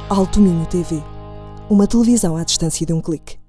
Alto Minho TV. Uma televisão à distância de um clique.